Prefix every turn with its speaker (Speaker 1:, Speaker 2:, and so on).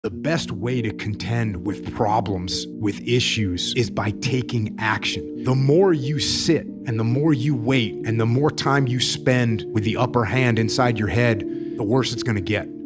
Speaker 1: The best way to contend with problems, with issues, is by taking action. The more you sit and the more you wait and the more time you spend with the upper hand inside your head, the worse it's going to get.